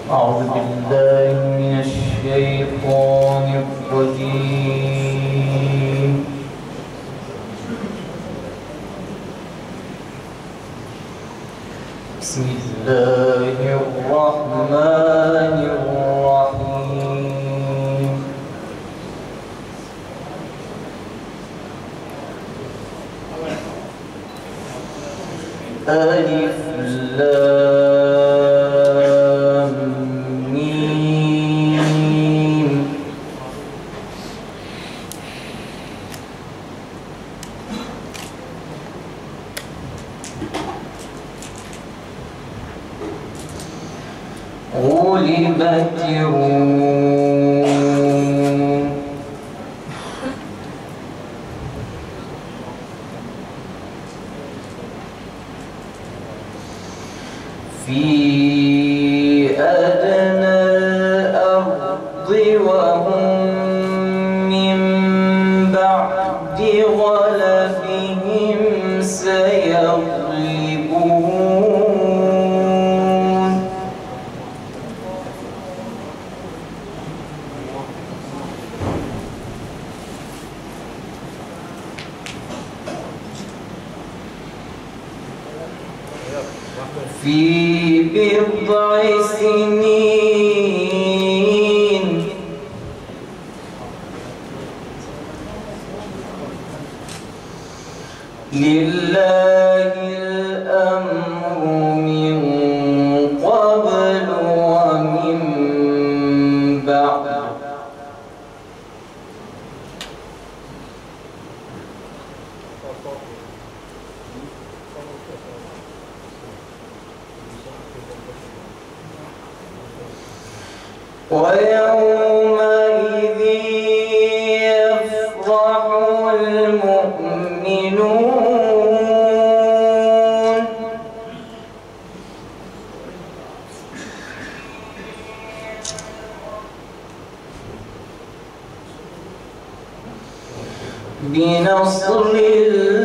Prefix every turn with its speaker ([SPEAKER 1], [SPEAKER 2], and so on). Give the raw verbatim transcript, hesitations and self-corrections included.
[SPEAKER 1] أعوذ بالله من الشيطان الرجيم. بسم الله الرحمن الرحيم. ألف لام ميم. غلبت الروم في أدنى الأرض وهم من بعد غلبهم سيغلبون. في بضع سنين لله الأمر من قبل ومن بعد ويومئذ يفرح المؤمنون بنصر الله